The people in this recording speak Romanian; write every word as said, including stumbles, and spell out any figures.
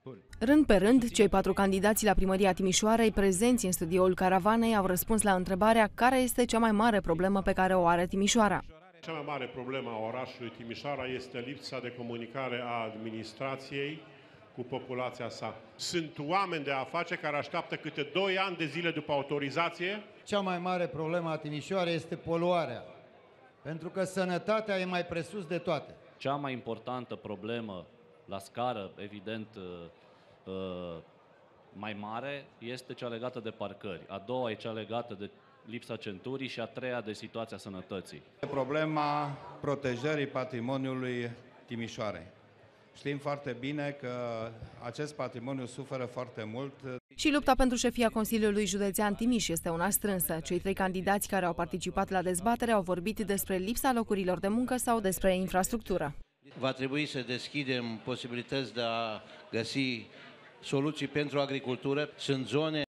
Rând pe rând, cei patru candidați la primăria Timișoarei prezenți în studioul Caravanei au răspuns la întrebarea care este cea mai mare problemă pe care o are Timișoara. Cea mai mare problemă a orașului Timișoara este lipsa de comunicare a administrației cu populația sa. Sunt oameni de afaceri care așteaptă câte doi ani de zile după autorizație. Cea mai mare problemă a Timișoarei este poluarea, pentru că sănătatea e mai presus de toate. Cea mai importantă problemă la scară, evident, mai mare, este cea legată de parcări. A doua e cea legată de lipsa centurii și a treia de situația sănătății. Problema protejării patrimoniului Timișoarei. Știm foarte bine că acest patrimoniu suferă foarte mult. Și lupta pentru șefia Consiliului Județean Timiș este una strânsă. Cei trei candidați care au participat la dezbatere au vorbit despre lipsa locurilor de muncă sau despre infrastructură. Va trebui să deschidem posibilități de a găsi soluții pentru agricultură. Sunt zone